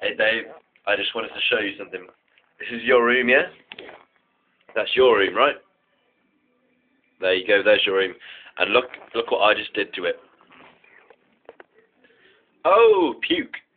Hey Dave, I just wanted to show you something. This is your room, yeah? That's your room, right? There you go, there's your room. And look what I just did to it. Oh, puke.